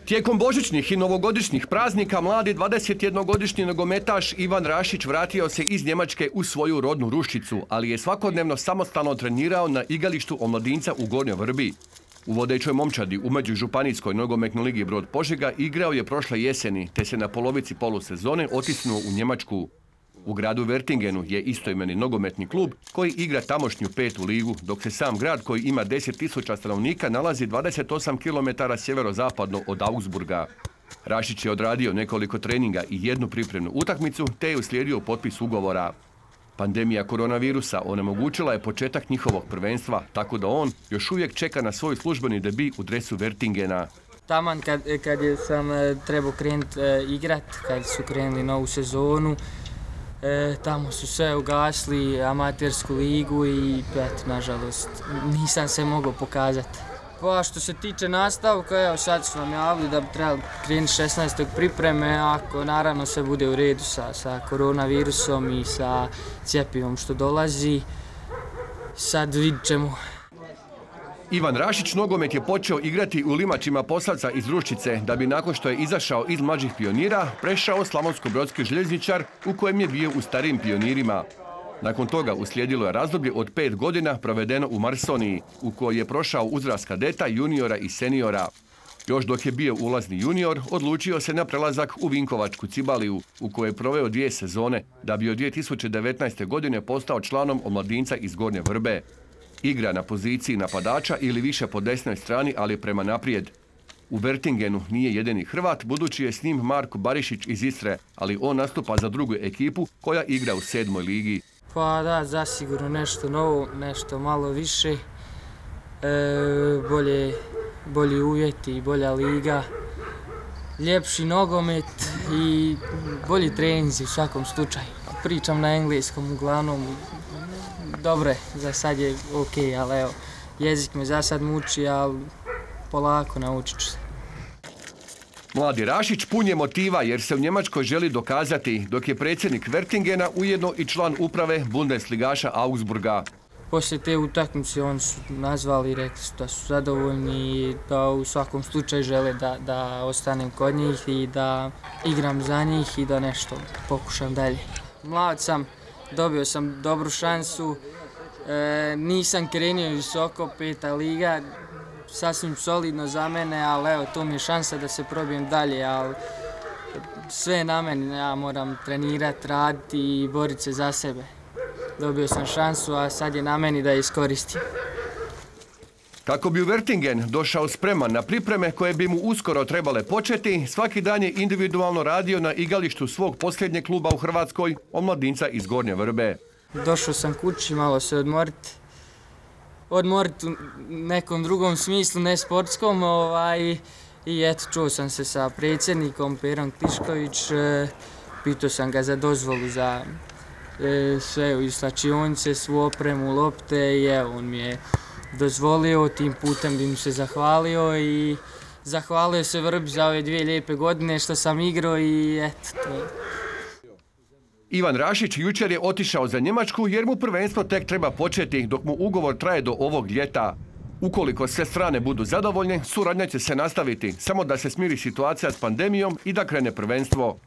Tijekom božićnih i novogodišnjih praznika mladi 21-godišnji nogometaš Ivan Rašić vratio se iz Njemačke u svoju rodnu Ruščicu, ali je svakodnevno samostalno trenirao na igralištu omladinca u Gornjoj Vrbi. U vodećoj momčadi u Međužupanijskoj nogometnoj ligi Brod Požega igrao je prošle jeseni, te se na polovici polusezone otisnuo u Njemačku. U gradu Vertingenu je istoimeni nogometni klub koji igra tamošnju 5. ligu, dok se sam grad koji ima 10.000 stanovnika nalazi 28 km sjeverozapadno od Augsburga. Rašić je odradio nekoliko treninga i jednu pripremnu utakmicu, te je uslijedio potpis ugovora. Pandemija koronavirusa onemogućila je početak njihovog prvenstva, tako da on još uvijek čeka na svoj službeni debi u dresu Vertingena. Taman kad sam trebao krenuti igrat, kad su krenuli novu sezonu, tamo su sve ugasli, amatersku ligu i nažalost nisam se mogao pokazati. Pa što se tiče nastavka, evo sad su nam javili da bi trebali krenuti 16. pripreme, ako naravno sve bude u redu sa koronavirusom i sa cjepivom što dolazi. Sad vidit ćemo. Ivan Rašić nogomet je počeo igrati u limačima Posavca iz Ruščice, da bi nakon što je izašao iz mlađih pionira prešao Slavonsko-brodski željezničar u kojem je bio u starijim pionirima. Nakon toga uslijedilo je razdoblje od 5 godina provedeno u Marsoniji, u kojoj je prošao uzrast kadeta, juniora i seniora. Još dok je bio ulazni junior, odlučio se na prelazak u Vinkovačku Cibaliju, u kojoj je proveo 2 sezone, da bi od 2019. godine postao članom omladinca iz Gornje Vrbe. Igra na poziciji napadača ili više po desnoj strani, ali prema naprijed. U Vertingenu nije jedini Hrvat, budući je s njim Marko Barišić iz Istre, ali on nastupa za drugu ekipu koja igra u 7. ligi. Pa da, zasigurno nešto novo, nešto malo više, bolji uvjeti i bolja liga, ljepši nogomet i bolji treninzi u svakom slučaju. Pričam na engleskom uglavnom, dobro je, za sad je ok, ali evo, jezik me za sad muči, ali polako naučit ću se. Mladi Rašić pun je motiva jer se u Njemačkoj želi dokazati, dok je predsjednik Vertingena ujedno i član uprave Bundesligaša Augsburga. Poslije te utakmice oni su nazvali i rekli su da su zadovoljni i da u svakom slučaju žele da ostanem kod njih i da igram za njih i da nešto pokušam dalje. Mlad sam, dobio sam dobru šansu, nisam krenio visoko, 5. liga, sasvim solidno za mene, ali evo, to mi je šansa da se probijem dalje, ali sve je na meni, ja moram trenirati, raditi i boriti se za sebe. Dobio sam šansu, a sad je na meni da je iskoristim. Kako bi u Vertingen došao spreman na pripreme koje bi mu uskoro trebale početi, svaki dan je individualno radio na igralištu svog posljednjeg kluba u Hrvatskoj, omladinca iz Gornje Vrbe. Došao sam kući, malo se odmoriti u nekom drugom smislu, ne sportskom, i eto, čuo sam se sa predsjednikom Perom Tišković, pitao sam ga za dozvolu za sve u slačionice, svu opremu, lopte i evo, on mi je dozvolio, tim putem bi mu se zahvalio i zahvalio se Vrbi za ove 2 lijepe godine što sam igrao i eto, to je. Ivan Rašić jučer je otišao za Njemačku jer mu prvenstvo tek treba početi dok mu ugovor traje do ovog ljeta. Ukoliko sve strane budu zadovoljne, suradnja će se nastaviti, samo da se smiri situacija s pandemijom i da krene prvenstvo.